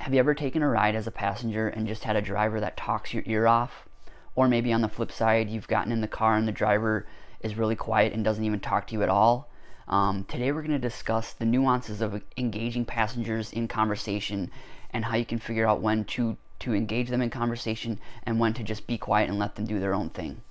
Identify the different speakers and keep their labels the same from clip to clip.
Speaker 1: Have you ever taken a ride as a passenger and just had a driver that talks your ear off? Or maybe on the flip side, you've gotten in the car and the driver is really quiet and doesn't even talk to you at all? Today we're going to discuss the nuances of engaging passengers in conversation and how you can figure out when to engage them in conversation and when to just be quiet and let them do their own thing.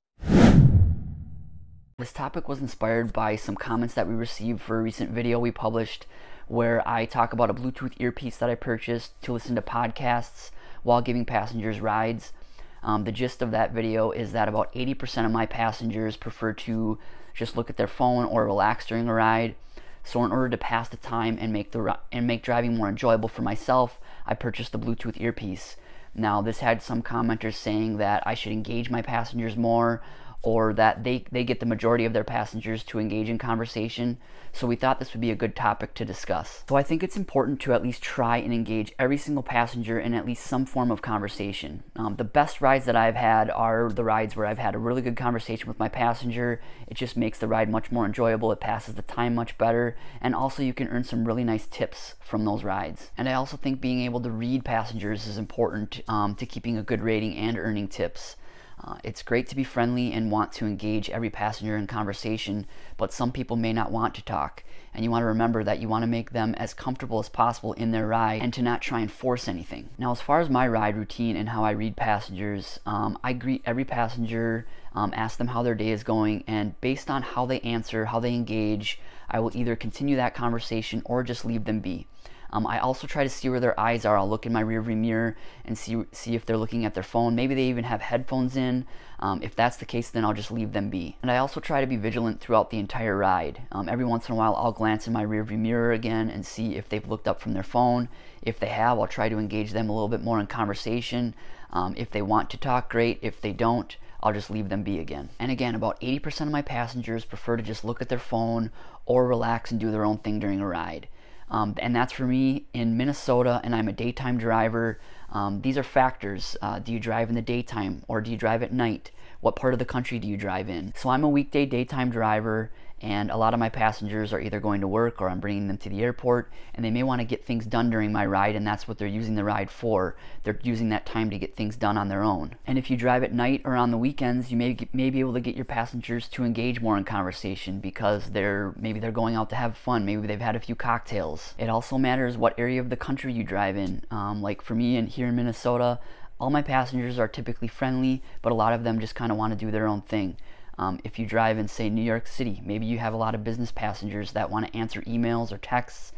Speaker 1: This topic was inspired by some comments that we received for a recent video we published where I talk about a Bluetooth earpiece that I purchased to listen to podcasts while giving passengers rides. The gist of that video is that about 80% of my passengers prefer to just look at their phone or relax during a ride. So in order to pass the time and make driving more enjoyable for myself, I purchased the Bluetooth earpiece. Now, this had some commenters saying that I should engage my passengers more, or that they get the majority of their passengers to engage in conversation. So we thought this would be a good topic to discuss. So I think it's important to at least try and engage every single passenger in at least some form of conversation. The best rides that I've had are the rides where I've had a really good conversation with my passenger. It just makes the ride much more enjoyable. It passes the time much better. And also you can earn some really nice tips from those rides. And I also think being able to read passengers is important to keeping a good rating and earning tips. It's great to be friendly and want to engage every passenger in conversation, but some people may not want to talk. And you want to remember that you want to make them as comfortable as possible in their ride and to not try and force anything. Now, as far as my ride routine and how I read passengers, I greet every passenger, ask them how their day is going, and based on how they answer, how they engage, I will either continue that conversation or just leave them be. I also try to see where their eyes are. I'll look in my rearview mirror and see if they're looking at their phone. Maybe they even have headphones in. If that's the case, then I'll just leave them be. And I also try to be vigilant throughout the entire ride. Every once in a while, I'll glance in my rearview mirror again and see if they've looked up from their phone. If they have, I'll try to engage them a little bit more in conversation. If they want to talk, great. If they don't, I'll just leave them be again. And again, about 80% of my passengers prefer to just look at their phone or relax and do their own thing during a ride. And that's for me in Minnesota, and I'm a daytime driver. These are factors. Do you drive in the daytime or do you drive at night? What part of the country do you drive in? So I'm a weekday daytime driver, and a lot of my passengers are either going to work or I'm bringing them to the airport, and they may want to get things done during my ride, and that's what they're using the ride for. They're using that time to get things done on their own. And if you drive at night or on the weekends, you may be able to get your passengers to engage more in conversation because maybe they're going out to have fun. Maybe they've had a few cocktails. It also matters what area of the country you drive in. Like for me here in Minnesota, all my passengers are typically friendly, but a lot of them just kind of want to do their own thing. If you drive in, say, New York City, maybe you have a lot of business passengers that want to answer emails or texts,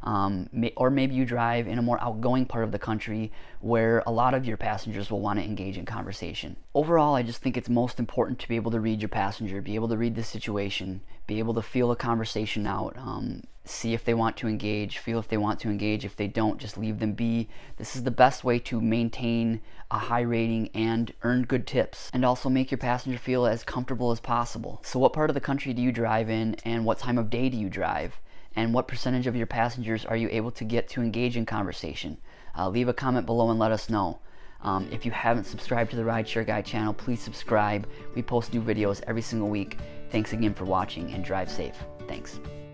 Speaker 1: or maybe you drive in a more outgoing part of the country where a lot of your passengers will want to engage in conversation. Overall, I just think it's most important to be able to read your passenger, be able to read the situation, be able to feel a conversation out, see if they want to engage, feel if they want to engage. If they don't, just leave them be. This is the best way to maintain a high rating and earn good tips, and also make your passenger feel as comfortable as possible. So what part of the country do you drive in, and what time of day do you drive? And what percentage of your passengers are you able to get to engage in conversation? Leave a comment below and let us know. If you haven't subscribed to the Rideshare Guy channel, please subscribe. We post new videos every single week. Thanks again for watching, and drive safe. Thanks.